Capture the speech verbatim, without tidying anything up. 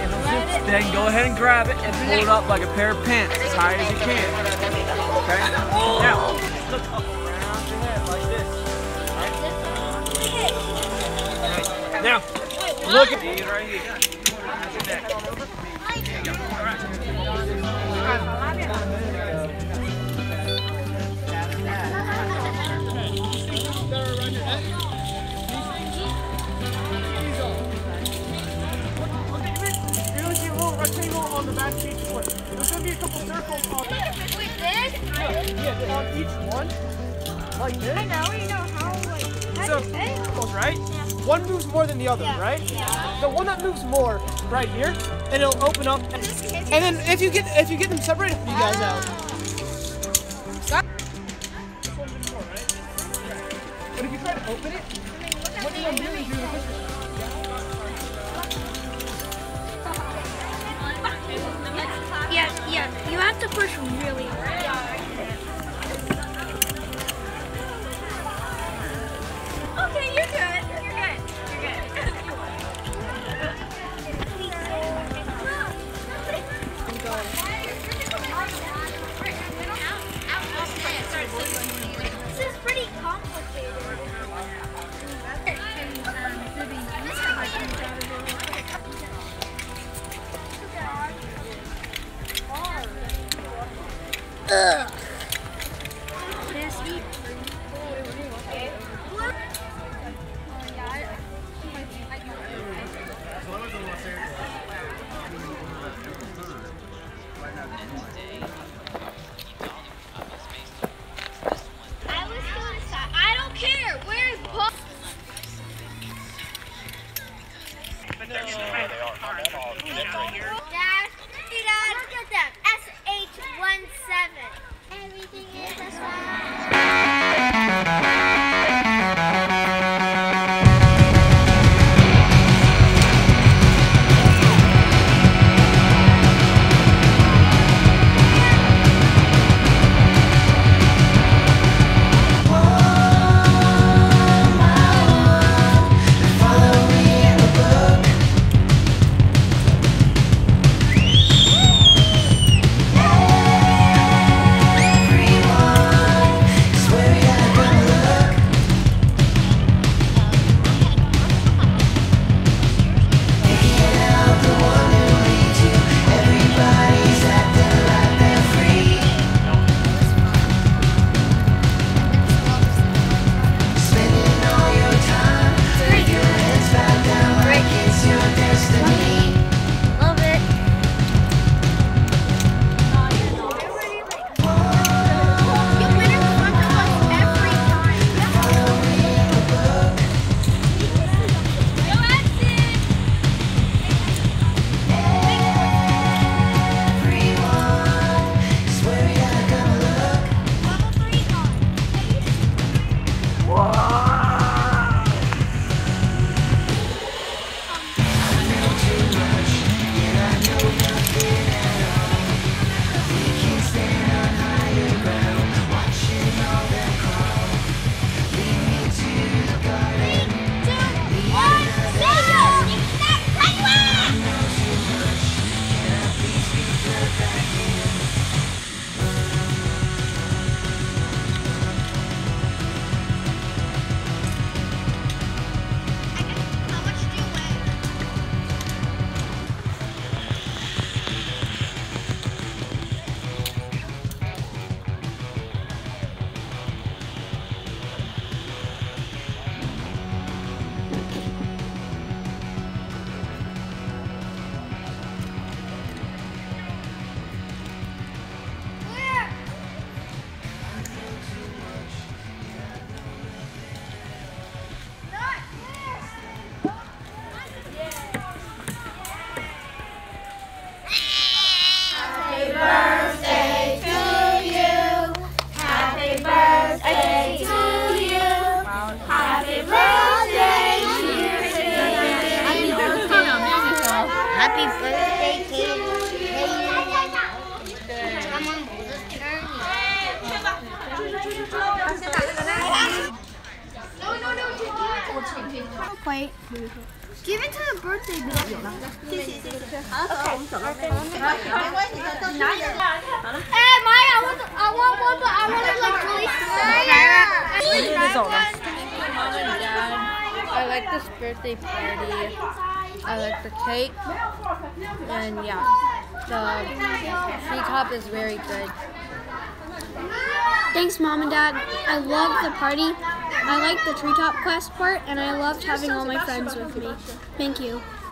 Then go ahead and grab it and pull it up like a pair of pants as high as you can. Okay? Now, look up around your head like this. Right. Now, look at these right here. Around your neck. All right. Rectangle on the back of each one. There's going to be a couple circles on Wait, this? yeah, on each one. Like this. I know, you know how, like, how So, do you say? circles, right? One moves more than the other, Yeah. right? Yeah. The one that moves more right here, and it'll open up. And, and then if you get if you get them separated, you guys out. Stop. This one moves more, right? But if you try to open it, what do you really do to push it? Yeah, yeah, you have to push really hard. Okay, you're good. You're good. You're good. This is pretty complicated. Ugh. Nasty. I was going to say, I don't care. Where's Paul? Dad, Dad, look at them. S H one seven. Everything is a Quite beautiful. Give it to the birthday baby. Okay. Hey, Maya, I want, I want one, but I want it like really small. I like this birthday party. I like the cake. And yeah, the treetop is very good. Thanks, Mom and Dad. I love the party. I like the treetop quest part, and I loved having all my friends with me. Thank you.